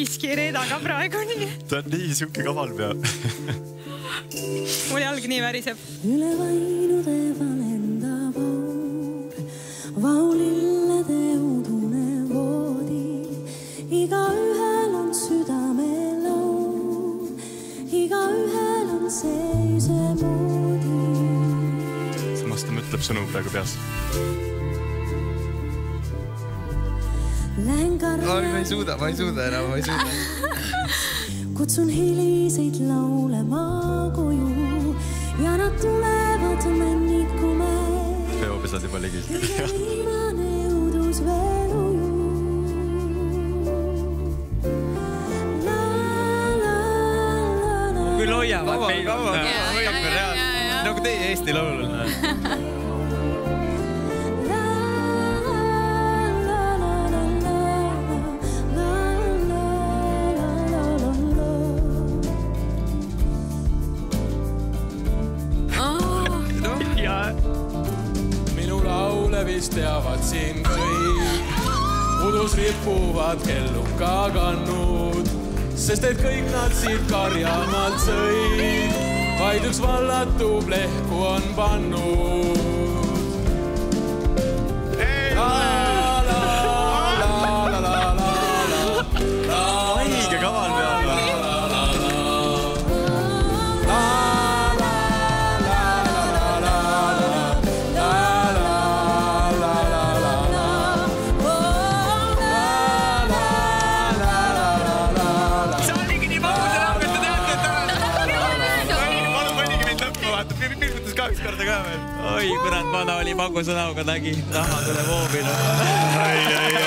miski ei reeda ka praegu nii. Ta on nii siuke kaval pea. Mul jalg nii väriseb. Üle vainude valendab aur, vaulillede udune voodi. Iga ühel on südamelaul, iga ühel on seise moodi. Samas ta mõtleb sõnu praegu peas. Ma ei suuda enam, ma ei suuda. Kutsun hiliseid laulema koju ja nad tulevad männikume. Peopesad juba ligis. Viimane õudus veel uju. Küll hoiavad meil. Nagu teie Eesti laulul. Vist teavad siin kõik, udus ripuvad kelluka kannud, sest et kõik nad siit karjamaalt sõid, vaid üks vallatu plehku on pannud. Aige kaval peal. Oi, kurat, vana oli magu sõnauga nägi. Raha tuleb hoobile.